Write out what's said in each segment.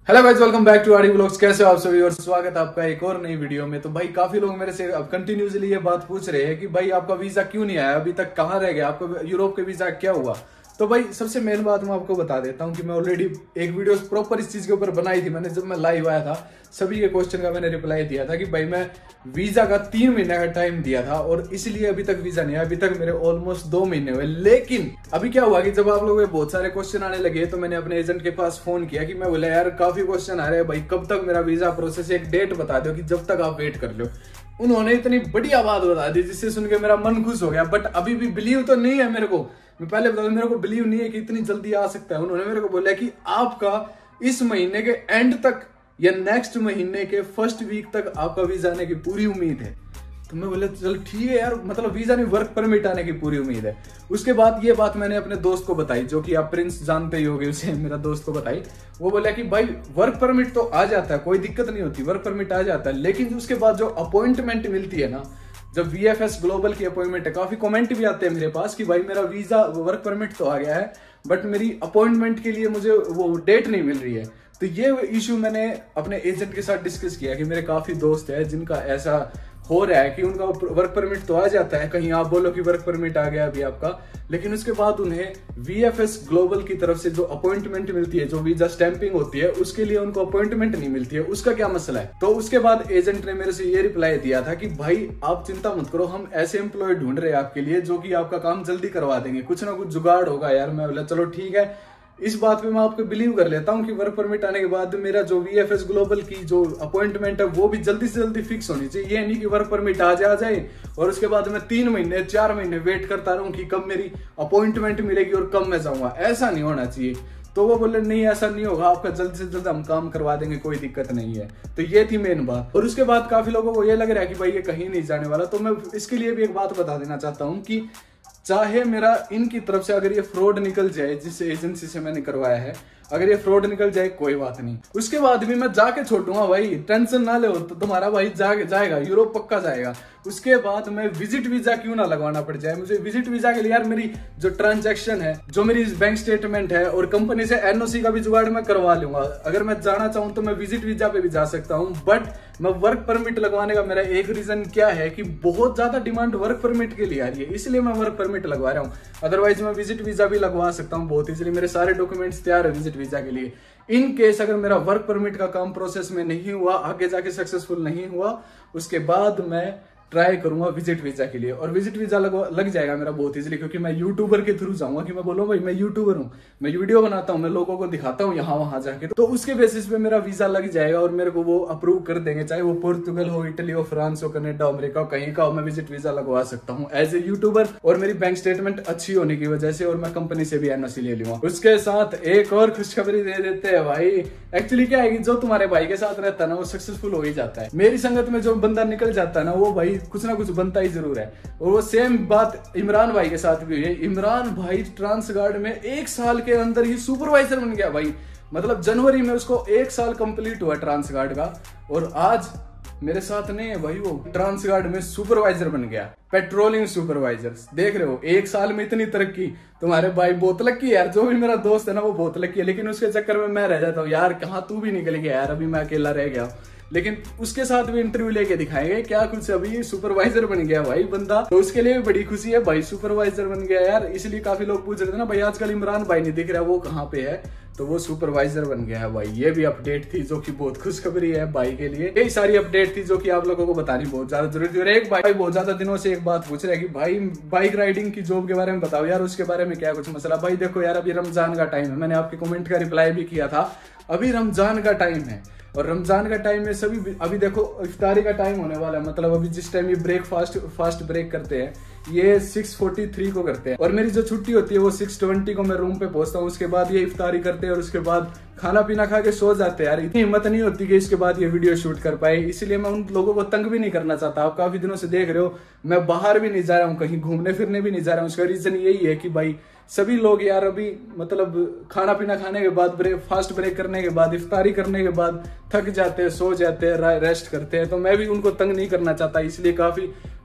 Hello guys, welcome back to RD vlogs. कैसे हो आप सभी और स्वागत है आपका एक और नई वीडियो में। तो भाई काफी लोग मेरे से अब कंटिन्यूसली ये बात पूछ रहे हैं कि भाई आपका वीजा क्यों नहीं आया, अभी तक कहाँ रह गया, आपका यूरोप के वीजा क्या हुआ। तो भाई सबसे मेन बात मैं आपको बता देता हूँ कि मैं ऑलरेडी एक वीडियो प्रॉपर इस चीज के ऊपर बनाई थी। मैंने जब मैं लाइव आया था सभी के क्वेश्चन का मैंने रिप्लाई दिया था कि भाई मैं वीजा का 3 महीने का टाइम दिया था और इसलिए अभी तक वीजा नहीं आया। अभी तक मेरे ऑलमोस्ट 2 महीने हुए। लेकिन अभी क्या हुआ कि जब आप लोगों के बहुत सारे क्वेश्चन आने लगे तो मैंने अपने एजेंट के पास फोन किया कि मैं बोला यार काफी क्वेश्चन आ रहे हैं भाई, कब तक मेरा वीजा प्रोसेस, एक डेट बता दो कि जब तक आप वेट कर लो। उन्होंने इतनी बढ़िया बात बता दी जिससे सुन के मेरा मन खुश हो गया। बट अभी भी बिलीव तो नहीं है मेरे को। मैं पहले बता दूं, मेरे को बिलीव नहीं है कि इतनी जल्दी आ सकता है। उन्होंने मेरे को बोला कि आपका इस महीने के एंड तक या नेक्स्ट महीने के फर्स्ट वीक तक आपका वीजा आने की पूरी उम्मीद है। तो मैं बोला चल ठीक है यार, मतलब वीजा नहीं वर्क परमिट आने की पूरी उम्मीद है। उसके बाद ये बात मैंने अपने दोस्त को बताई, जो कि आप प्रिंस जानते ही होंगे, उसे मेरा दोस्त को बताई। वो बोला कि भाई वर्क परमिट तो आ जाता है, कोई दिक्कत नहीं होती, वर्क परमिट आ जाता है, लेकिन उसके बाद जो अपॉइंटमेंट मिलती है ना, जब VFS ग्लोबल की अपॉइंटमेंट है, काफी कमेंट भी आते हैं मेरे पास कि भाई मेरा वीजा वर्क परमिट तो आ गया है बट मेरी अपॉइंटमेंट के लिए मुझे वो डेट नहीं मिल रही है। तो ये इशू मैंने अपने एजेंट के साथ डिस्कस किया कि मेरे काफी दोस्त है जिनका ऐसा हो रहा है कि उनका वर्क परमिट तो आ जाता है, कहीं आप बोलो कि वर्क परमिट आ गया अभी आपका, लेकिन उसके बाद उन्हें VFS ग्लोबल की तरफ से जो अपॉइंटमेंट मिलती है, जो वीजा स्टैंपिंग होती है, उसके लिए उनको अपॉइंटमेंट नहीं मिलती है। उसका क्या मसला है? तो उसके बाद एजेंट ने मेरे से ये रिप्लाई दिया था कि भाई आप चिंता मत करो, हम ऐसे एम्प्लॉय ढूंढ रहे हैं आपके लिए जो कि आपका काम जल्दी करवा देंगे, कुछ ना कुछ जुगाड़ होगा यार। मैं बोला चलो ठीक है, इस बात पे मैं आपको बिलीव कर लेता हूँ कि वर्क परमिट आने के बाद मेरा जो VFS ग्लोबल की जो अपॉइंटमेंट है वो भी जल्दी से जल्दी फिक्स होनी चाहिए। ये नहीं कि वर्क परमिट आ जाए और उसके बाद मैं 3 महीने 4 महीने वेट करता रहूं कि कब मेरी अपॉइंटमेंट मिलेगी और कब मैं जाऊंगा। ऐसा नहीं होना चाहिए। तो वो बोले नहीं ऐसा नहीं होगा, आपका जल्द से जल्द हम काम करवा देंगे, कोई दिक्कत नहीं है। तो ये थी मेन बात। और उसके बाद काफी लोगों को ये लग रहा है कि भाई ये कहीं नहीं जाने वाला। तो मैं इसके लिए भी एक बात बता देना चाहता हूँ कि चाहे मेरा इनकी तरफ से अगर ये फ्रॉड निकल जाए, जिस एजेंसी से मैंने करवाया है, अगर ये फ्रॉड निकल जाए कोई बात नहीं, उसके बाद भी मैं जाके छोड़ूंगा भाई, टेंशन ना ले। तो तुम्हारा भाई जाएगा यूरोप, पक्का जाएगा। उसके बाद मैं विजिट वीजा क्यों ना लगवाना पड़ जाए मुझे। विजिट वीजा के लिए यार मेरी जो ट्रांजैक्शन है, जो मेरी बैंक स्टेटमेंट है और कंपनी से NOC का भी जुगाड़ मैं करवा लूंगा। अगर मैं जाना चाहूँ तो मैं विजिट वीजा पे भी जा सकता हूँ। बट मैं वर्क परमिट लगवाने का मेरा एक रीजन क्या है कि बहुत ज्यादा डिमांड वर्क परमिट के लिए आ रही है, इसलिए मैं वर्क परमिट लगवा रहा हूँ। अदरवाइज मैं विजिट वीजा भी लगवा सकता हूँ बहुत इजीली, मेरे सारे डॉक्यूमेंट्स तैयार है विजिट वीजा के लिए। इन केस अगर मेरा वर्क परमिट का काम प्रोसेस में नहीं हुआ, आगे जाके सक्सेसफुल नहीं हुआ, उसके बाद मैं ट्राई करूंगा विजिट वीजा के लिए। और विजिट वीजा लग जाएगा मेरा बहुत इजीली, क्योंकि मैं यूट्यूबर के थ्रू जाऊंगा कि मैं बोलूँ भाई मैं यूट्यूबर हूँ, मैं वीडियो बनाता हूँ, मैं लोगों को दिखाता हूँ यहाँ वहां जाके। तो उसके बेसिस पे मेरा वीजा लग जाएगा और मेरे को वो अप्रूव कर देंगे, चाहे वो पोर्तुगल हो, इटली हो, फ्रांस हो, कनाडा, अमेरिका हो, कहीं का हो, मैं विजिट वीजा लगवा सकता हूँ एज ए यूट्यूबर। और मेरी बैंक स्टेटमेंट अच्छी होने की वजह से, और मैं कंपनी से भी NOC ले लूंगा। उसके साथ एक और खुशखबरी दे देते हैं भाई। एक्चुअली क्या है कि जो तुम्हारे भाई के साथ रहता है ना वो सक्सेसफुल हो ही जाता है। मेरी संगत में जो बंदा निकल जाता है ना वो भाई कुछ ना कुछ बनता ही जरूर है। और वो सेम बात इमरान भाई के साथ भी हुई है। इमरान भाई ट्रांसगार्ड में 1 साल के अंदर ही सुपरवाइजर बन गया भाई। मतलब जनवरी में उसको 1 साल कंप्लीट हुआ ट्रांसगार्ड का, और आज मेरे साथ नहीं है भाई, वो ट्रांसगार्ड में सुपरवाइजर बन गया, पेट्रोलिंग सुपरवाइजर। देख रहे हो 1 साल में इतनी तरक्की। तुम्हारे भाई बहुत लकी है यार, जो भी मेरा दोस्त है ना वो बहुत लकी है, लेकिन उसके चक्कर में मैं रह जाता हूँ यार। कहाँ तू भी निकल गया यार, अभी मैं अकेला रह गया। लेकिन उसके साथ भी इंटरव्यू लेके दिखाएंगे क्या कुछ, अभी सुपरवाइजर बन गया भाई बंदा। तो उसके लिए भी बड़ी खुशी है भाई, सुपरवाइजर बन गया यार। इसलिए काफी लोग पूछ रहे थे ना भाई आजकल इमरान भाई नहीं दिख रहा, वो कहाँ पे है? तो वो सुपरवाइजर बन गया है भाई। ये भी अपडेट थी जो कि बहुत खुशखबरी है भाई के लिए। यही सारी अपडेट थी जो कि आप लोगों को बतानी बहुत ज्यादा जरूरी थी। और एक भाई बहुत ज्यादा दिनों से एक बात पूछ रहे हैं कि भाई बाइक राइडिंग की जॉब के बारे में बताओ यार, उसके बारे में क्या कुछ मसला। भाई देखो यार, अभी रमजान का टाइम है, मैंने आपके कमेंट का रिप्लाई भी किया था। अभी रमजान का टाइम है और रमजान का टाइम में सभी, अभी देखो इफ्तारी का टाइम होने वाला है। मतलब अभी जिस टाइम ये फास्ट ब्रेक करते हैं, ये 6:43 को करते हैं, और मेरी जो छुट्टी होती है वो 6:20 को मैं रूम पे पहुंचता हूँ। उसके बाद ये इफ्तारी करते हैं और उसके बाद खाना पीना खा के सो जाते हैं यार। इतनी हिम्मत नहीं होती कि इसके बाद ये वीडियो शूट कर पाए, इसलिए मैं उन लोगों को तंग भी नहीं करना चाहता। आप काफी दिनों से देख रहे हो मैं बाहर भी नहीं जा रहा हूँ, कहीं घूमने फिरने भी नहीं जा रहा हूँ। उसका रीजन यही है कि भाई सभी लोग यार अभी मतलब खाना पीना खाने के बाद, फास्ट ब्रेक करने के बाद, इफ्तारी करने के बाद थक जाते हैं, सो जाते हैं, रेस्ट करते हैं। तो मैं भी उनको तंग नहीं करना चाहता, इसलिए काफी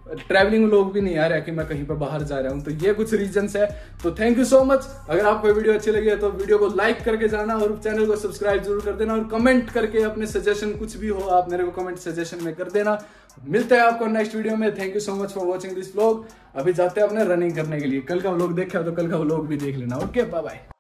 ट्रैवलिंग व्लॉग भी नहीं आ रहा कि मैं कहीं पर बाहर जा रहा हूँ। तो ये कुछ रीजंस है। तो थैंक यू सो मच। अगर आपको वीडियो अच्छी लगी है तो वीडियो को लाइक करके जाना और चैनल को सब्सक्राइब जरूर कर देना और कमेंट करके अपने सजेशन कुछ भी हो आप मेरे को कमेंट सजेशन में कर देना। मिलते हैं आपको नेक्स्ट वीडियो में। Thank you so much for watching this vlog. अभी जाते हैं अपने रनिंग करने के लिए। कल का व्लॉग देखा तो कल का व्लॉग भी देख लेना। Okay, bye bye.